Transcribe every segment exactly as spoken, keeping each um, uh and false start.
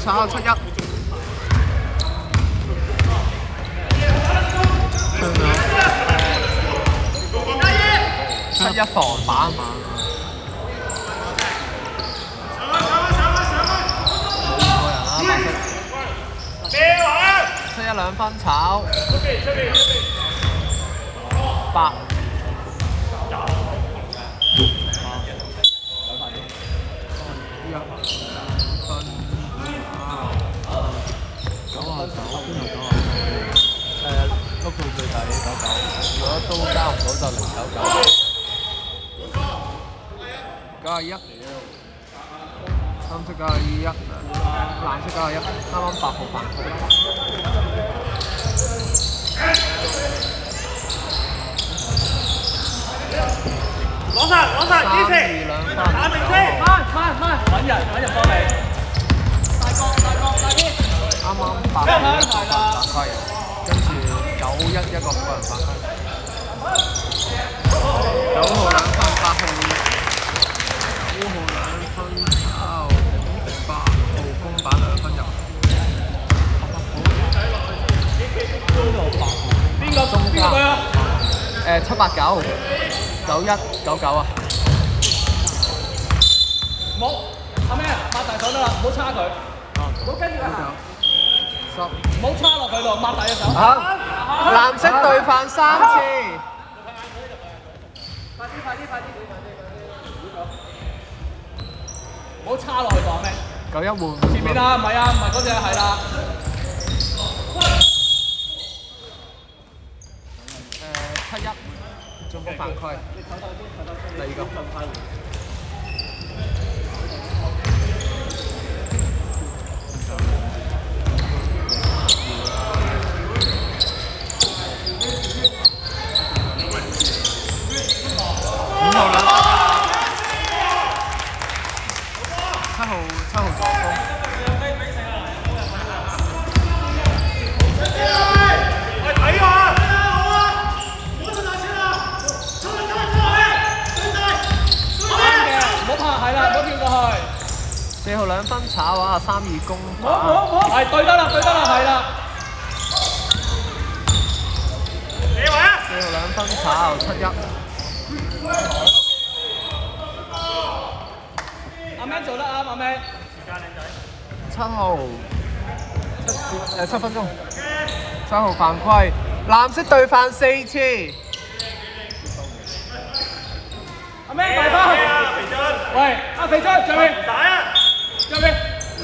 炒七一。七一防板。七一兩分炒。八。碌到最大九九，如果都交唔到就零九九。九廿一，三色九廿一，藍色九廿一，啱啱八號犯規。 攞實攞實，支持，打明先，慢慢慢，揾人揾人幫你。大角大角大啲。 啱啱八號一個犯規，跟住九一一個個人犯規。九號兩分，八號九號兩分，炒八號公板兩分入。 邊個中邊個啊？ 誒七八九。九一九九啊！ 唔好，阿咩抹大手得啦，唔好叉佢。唔好跟住佢行。十。唔好叉落佢度，抹大隻手。 好。藍色對犯三次。 快啲快啲快啲！唔好叉落去度阿咩？ 九一換。 前面啊，唔係啊，唔係嗰隻係啦。 誒七一。中個犯規，第二個。五號兩分，七號七號助攻。四號兩分炒啊，三二攻。 好好好，係對得啦，對得啦，係啦。你位啊！ 四號兩分炒七一。 阿 Man 做得啱，阿 Man。時間靚仔。 七號七誒七分鐘。七號犯規，藍色對犯四次。 阿 Man 埋翻去。肥俊。喂，阿肥俊，上面。打啊！上面。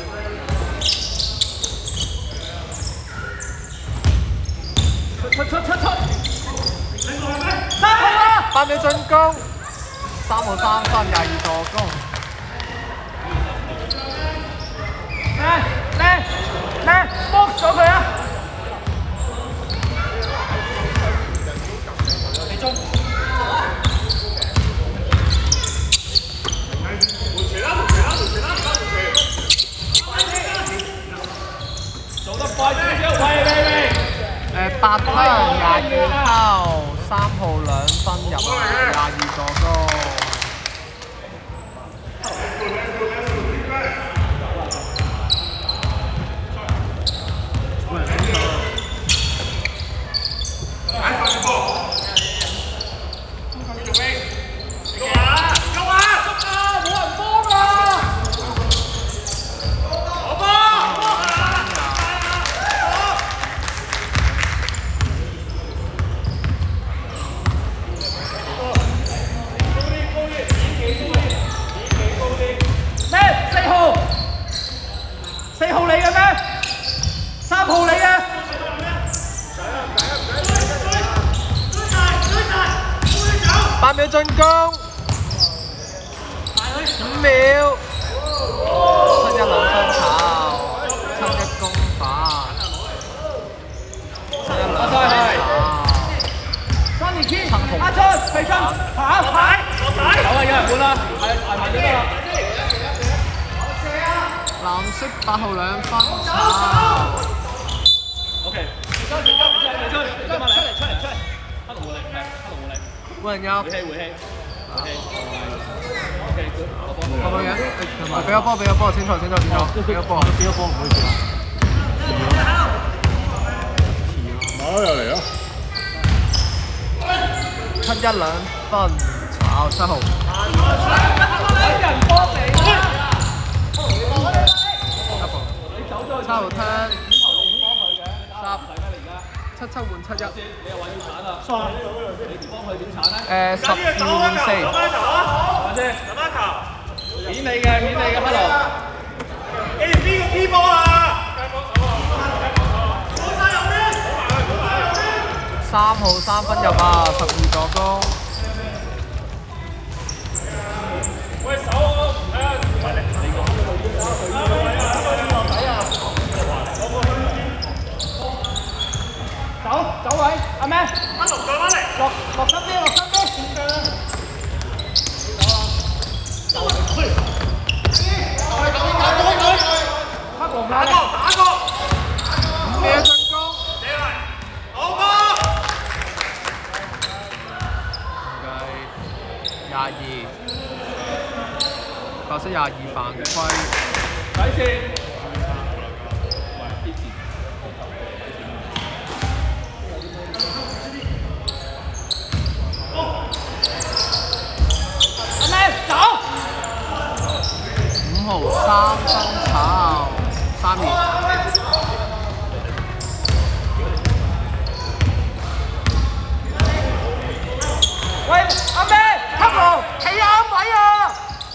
出出出出出！三號啊！ 八秒進攻，三號三分，廿二助攻。 嚟嚟嚟 ，box 咗佢啊！肥俊。做得快少少，喂喂喂！ 誒八分廿二拋，三號兩分入，廿二助攻。八秒進攻，五秒，七一兩分炒，七一攻法，七一兩分炒。 三年天，阿俊，肥俊，跑跑，有啊，有人換啦，係係咪都得啦？ 藍色八號兩分炒。 OK，肥俊，肥俊，肥俊，肥俊，肥俊，出嚟出嚟出嚟，黑龍換你，係黑龍換你。 換人入。 回氣回氣。 係咪嘅？俾個波，俾個波，清楚清楚清楚，俾個波，俾個波，唔好意思啊。 好又嚟啊！ 七一兩分，炒七號。 有人幫你啦！你走咗去。 七號聽。 幫佢嘅。十。 七七換七一。 你又話要鏟啦？爽。你唔幫佢點鏟誒， 咧？ 十二換四。 攞翻球啊！係咪先？攞翻球。免你嘅，免你嘅，黑龍。你哋邊個 P 波啊？ 三號三分入啊，十二助攻。 喂，手啊！睇下。你講。走走位，阿咩？阿龍再翻嚟。落落心啲，落心啲。黑龍打過，打過。 咩進攻？ 射嚟，好波。 廿二，白色廿二犯規。 底線。阿咩走？ 五號三分炒，三二。 喂，阿咩？黑龍，企啱位啊！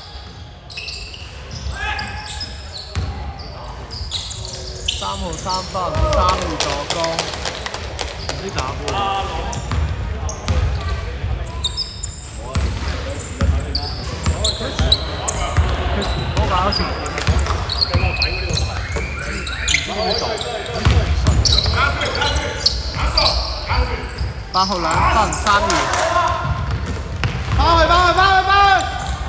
三號三分，三號助攻。唔知打波。佢前波搞前。八號兩分，三二。翻去翻去翻去翻去！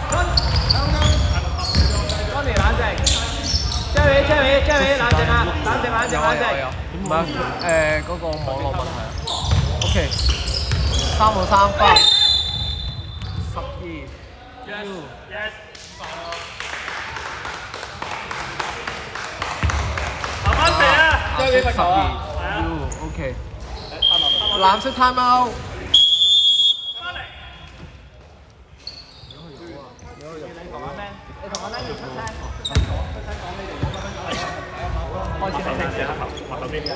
安妮冷靜 ，Jerry Jerry Jerry 冷靜啊！冷靜冷靜冷靜。 唔係誒嗰個網絡問題啊。OK， 三號三分，十二。Yes yes。 慢慢射啊 ！Jerry 罰球啊 ！U OK。藍色 time out。 開始你聽射黑球，滑到邊？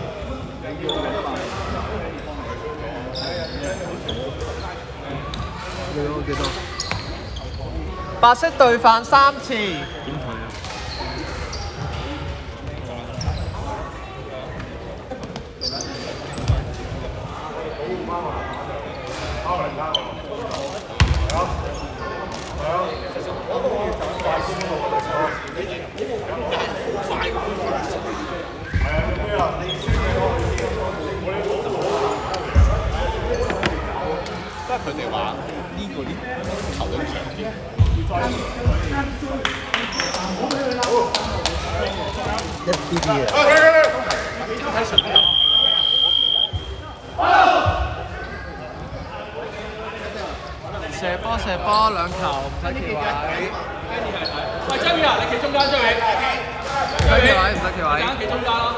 你講幾多？白色對犯三次。點睇啊？ 不過佢哋話呢個啲球隊強啲。 一啲啲嘅。 睇順啲。 射波射波兩球，唔使企位。 喂，張宇啊，你企中間，張宇。 唔使企位，唔使企位。 企中間咯。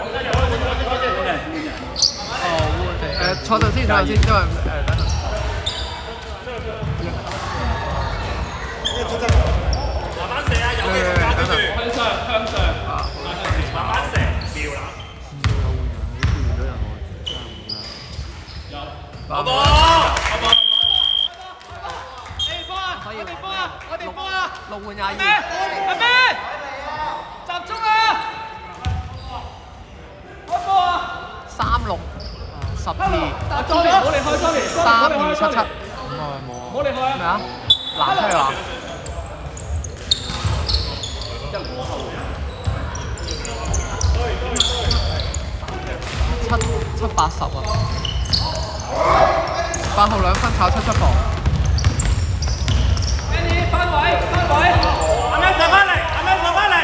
哦，誒坐陣先，坐陣先，因為誒等陣。 慢慢射啊，有咩時間跟住向上向上。慢慢射，妙啦。有波，有波。我哋波啊！我哋波啊！ 六換廿二。 阿咩？集中啊！開波啊！ 三六，十二。 阿莊唔好離開莊連， 三二七七。咁啊冇啊。 唔好離開啊！ 咩啊？難出嚟話。七七八十啊！八號兩分炒七七房。 翻位，翻位，阿咩上翻嚟，阿咩上翻嚟，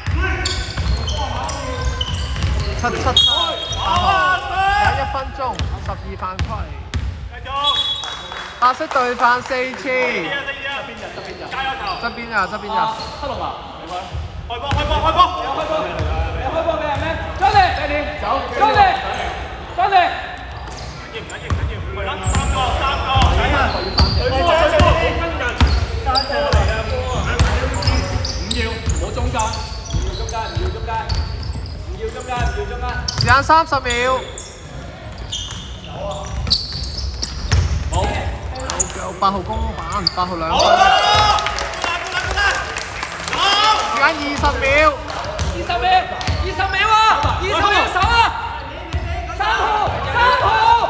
七七七，八號，有一分鐘，十二犯規。 繼續。 白色對犯四次。 加油球！ 側邊啊，側邊啊。 黑龍啊，你開。開波！開波！開波！有開波！有開波嘅係咩 ？Johnny， 走 ！Johnny，Johnny。緊要緊要緊要！係啦，三個三個。係啊，對波對波，跟人。三隻嚟啊波啊！唔要，唔好中間，唔要中間，唔要中間，唔要中間，唔要中間。 時間三十秒。 好。 有八號公板，八號兩分。時間二十秒。 二十秒，二十秒啊！二十秒手啊！三號，三號。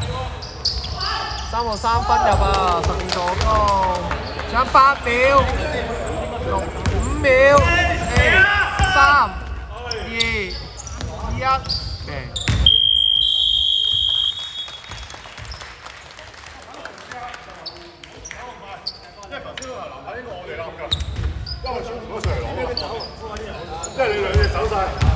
三號三分入啊！十二助攻。仲有八秒。六五秒。四、三、二、一，嘅。 因為頭先話籃下應該我哋攬㗎，因為傳唔到上嚟攞㗎，因為你兩隻走晒。